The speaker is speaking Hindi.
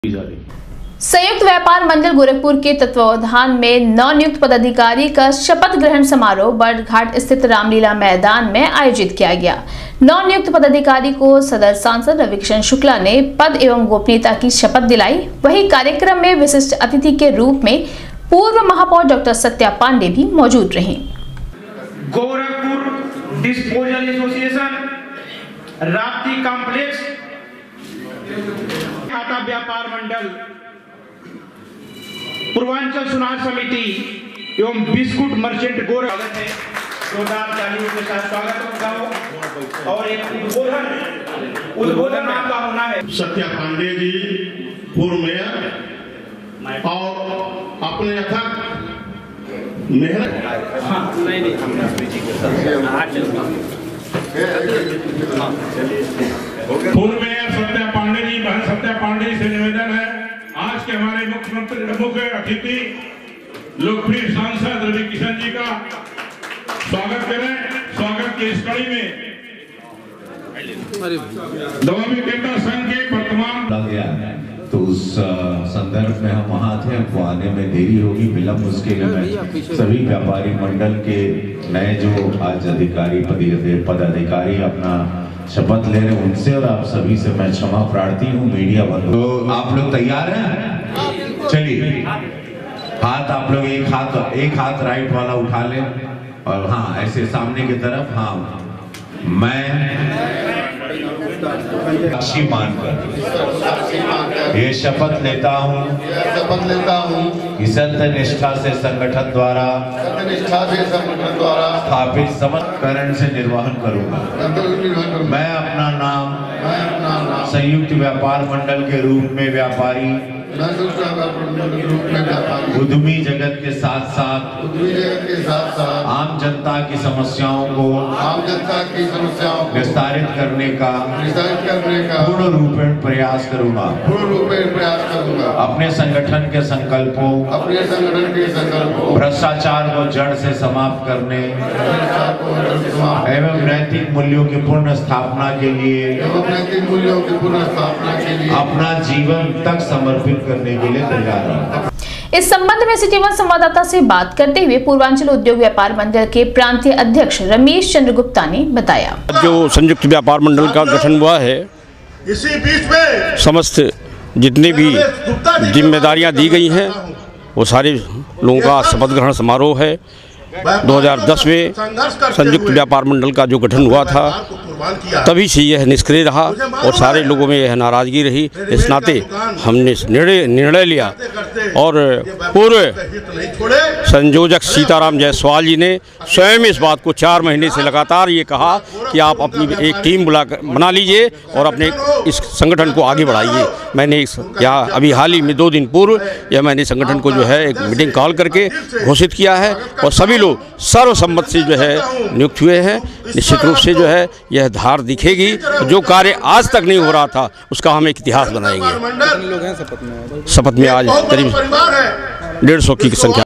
संयुक्त व्यापार मंडल गोरखपुर के तत्वावधान में नवनियुक्त पदाधिकारी का शपथ ग्रहण समारोह बर्डघाट स्थित रामलीला मैदान में आयोजित किया गया। नवनियुक्त पदाधिकारी को सदर सांसद रविकिशन शुक्ला ने पद एवं गोपनीयता की शपथ दिलाई। वहीं कार्यक्रम में विशिष्ट अतिथि के रूप में पूर्व महापौर डॉक्टर सत्या पांडे भी मौजूद रहे। Gorakhpur disposal association, Rapti complex, आटा व्यापार मंडल, पूर्वांचल सुनार समिति एवं बिस्कुट मर्चेंट गोरखपुर है। जोरदार तालियों के साथ स्वागत हो और एक उद्बोधन आपका होना है। सत्या पांडे जी पूर्व मेयर और अपने अथक मेहनत पूर्व मेयर सत्या पांडे जी, बहन सत्या पांडे से निवेदन है आज के हमारे मुख्य अतिथि लोकप्रिय सांसद रविकिशन जी का स्वागत करें। स्वागत की इस कड़ी में दवाबी केंद्र संघ के वर्तमान तो उस संदर्भ में हम वहाँ थे, हमको आने में देरी होगी, विलम्ब उसके लिए मैं सभी व्यापारी मंडल के नए जो आज अधिकारी पदाधिकारी अपना शपथ ले रहे उनसे और आप सभी से मैं क्षमा प्रार्थी हूँ। मीडिया बंधु, तो आप लोग तैयार हैं? चलिए हाथ आप लोग एक हाथ राइट वाला उठा लें और हाँ ऐसे सामने की तरफ। हाँ, मैं साक्षी मानकर ये शपथ लेता हूँ कि सत्य निष्ठा से संगठन द्वारा स्थापित समर्पण से निर्वहन करूंगा। मैं अपना नाम संयुक्त व्यापार मंडल के रूप में व्यापारी उद्यमी जगत के साथ साथ आम जनता की समस्याओं को विस्तारित करने का पूर्ण रूपेण प्रयास करूंगा। अपने संगठन के संकल्पों भ्रष्टाचार को जड़ से समाप्त करने एवं नैतिक मूल्यों की पूर्ण स्थापना के लिए अपना जीवन तक समर्पित करने के लिए तैयार है। इस संबंध में सिटी वन संवाददाता से बात करते हुए पूर्वांचल उद्योग व्यापार मंडल के प्रांतीय अध्यक्ष रमेश चंद्र गुप्ता ने बताया, जो संयुक्त व्यापार मंडल का गठन हुआ है, इसी बीच में समस्त जितनी भी जिम्मेदारियां दी गई हैं वो सारे लोगों का शपथ ग्रहण समारोह है। 2010 में संयुक्त व्यापार मंडल का जो गठन हुआ था तभी से यह निष्क्रिय रहा और सारे लोगों में यह नाराजगी रही। इस नाते हमने निर्णय लिया और पूर्व संयोजक सीताराम जायसवाल जी ने स्वयं इस बात को 4 महीने से लगातार ये कहा कि आप अपनी एक टीम बना लीजिए और अपने इस संगठन को आगे बढ़ाइए। मैंने यहाँ अभी हाल ही में 2 दिन पूर्व यह मैंने संगठन को जो है एक मीटिंग कॉल करके घोषित किया है और सभी लोग सर्वसम्मत से जो है नियुक्त हुए हैं। निश्चित रूप से जो है यह धार दिखेगी। जो कार्य आज तक नहीं हो रहा था उसका हम एक इतिहास बनाएंगे। शपथ में आज करीब 150 की संख्या